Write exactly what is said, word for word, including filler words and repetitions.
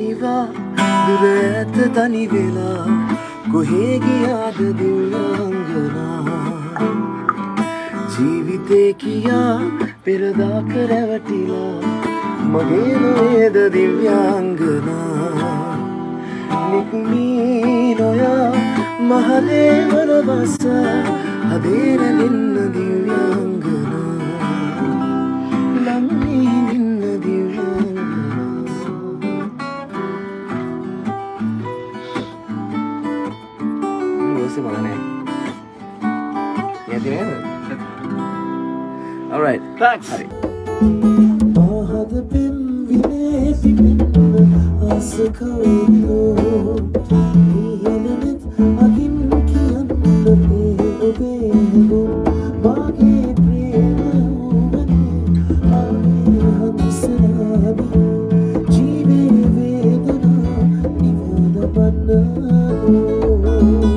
ඒවා දුර ඇත තනි වෙලා කොහේ ගියාද දිව්‍යාංගනා ජීවිතේ කියා පෙරදා කර රැවටිලා මගේ නොවේද දිව්‍යාංගනා නික්මී නොයා මහදේවන බස හදේන නින්න දිව්‍යාංගනා ලම්මී නින්න දිව්‍යාංගනා ඔසේ බලන්නේ යති නේද all right thanks හරි ආහද පෙම් විනේ පිපෙන්න ආසකවෝ නිහෙනත් අගින් කියන්න මේ ඔබේ ගොන් වාගේ ප්‍රේම වුණේ ආවේ හදිසරාවි ජීවේ වේදනා නිවන බන්නෝ